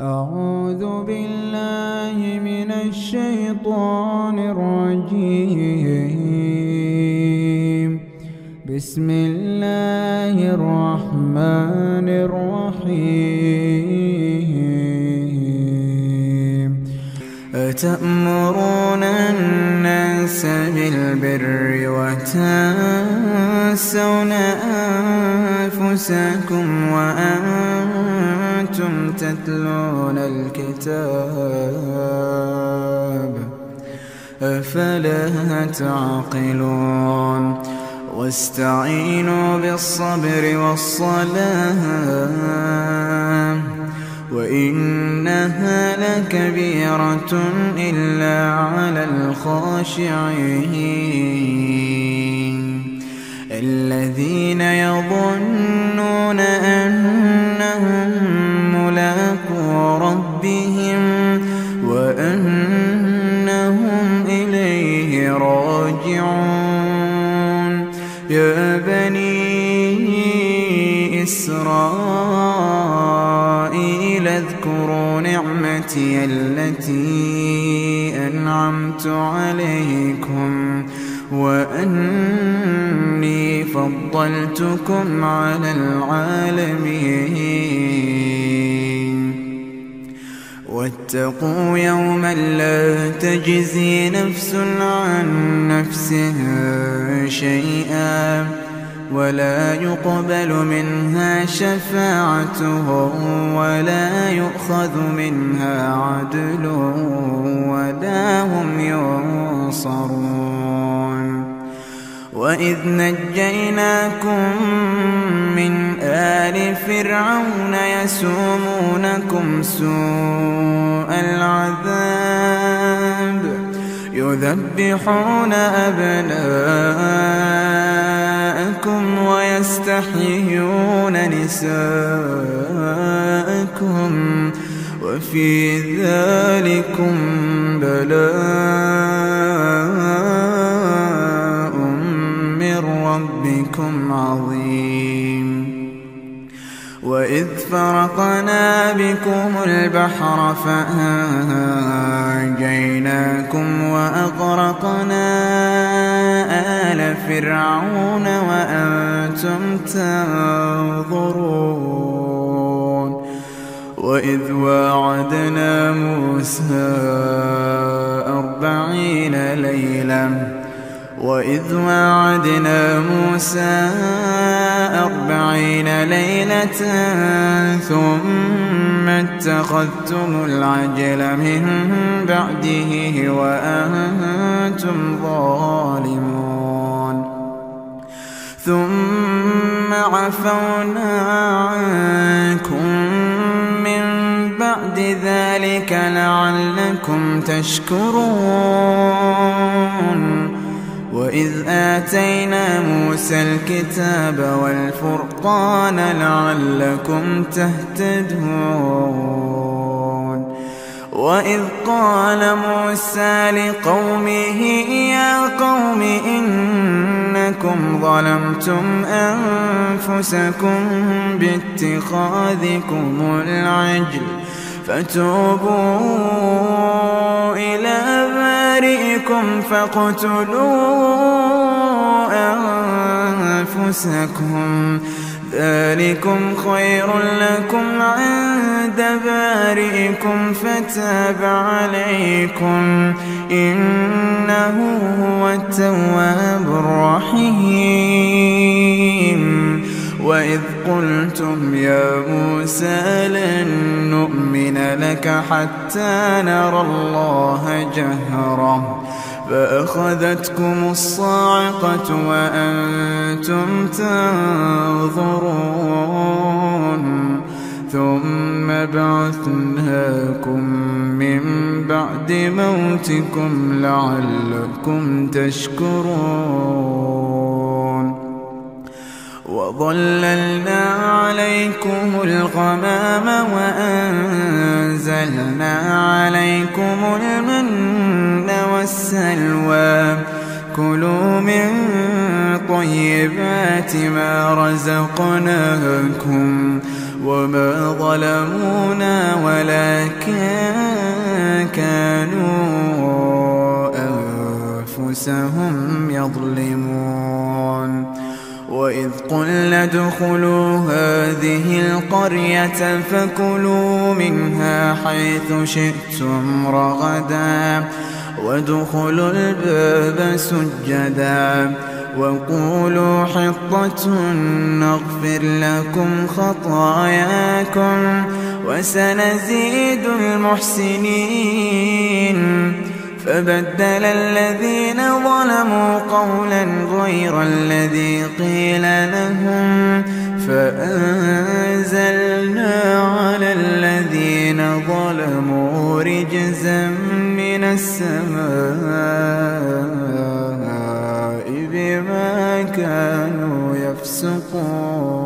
أعوذ بالله من الشيطان الرجيم. بسم الله الرحمن الرحيم. أتأمرون الناس بالبر وتنسون أنفسكم وأنتم تتلون الكتاب أفلا تعقلون. واستعينوا بالصبر والصلاة وإنها لكبيرة إلا على الخاشعين الذين يظنون أنهم ملاقو ربهم وأنهم إليه راجعون. يا بني إسرائيل اذكروا نعمتي التي أنعمت عليكم وأني فضلتكم على العالمين. واتقوا يوما لا تجزي نفس عن نفس شيئا ولا يقبل منها شفاعة ولا يؤخذ منها عدل ولا هم ينصرون. وإذ نجيناكم من آل فرعون يسومونكم سوء العذاب يذبحون أبناءكم ويستحيون نساءكم وفي ذلكم بلاء من ربكم عظيم. وإذ فرقنا بكم البحر فأنجيناكم وأغرقنا آل فرعون وأنتم تنظرون. وإذ واعدنا موسى 40 ليلة ثم اتخذتم العجل من بعده وأنتم ظالمون. ثم عفونا عنكم من بعد ذلك لعلكم تشكرون. وإذ آتينا موسى الكتاب والفرقان لعلكم تهتدون. وإذ قال موسى لقومه يا قوم إنكم ظلمتم أنفسكم باتخاذكم العجل فتوبوا إلى بارئكم فاقتلوا أنفسكم ذلكم خير لكم عند بارئكم فتاب عليكم إنه هو التواب الرحيم. وإذ قلتم يا موسى لن نؤمن لك حتى نرى الله جهرة فأخذتكم الصاعقة وأنتم تنظرون. ثم بعثناكم من بعد موتكم لعلكم تشكرون. وظللنا عليكم الغمام وأنزلنا عليكم المن والسلوى كلوا من طيبات ما رزقناكم وما ظلمونا ولكن كانوا أنفسهم يظلمون. وإذ قلنا ادخلوا هذه القرية فكلوا منها حيث شئتم رغدا وادخلوا الباب سجدا وقولوا حطة نغفر لكم خطاياكم وسنزيد المحسنين. فبدل الذين ظلموا قولا غير الذي قيل لهم فأنزلنا على الذين ظلموا رجزا من السماء بما كانوا يفسقون.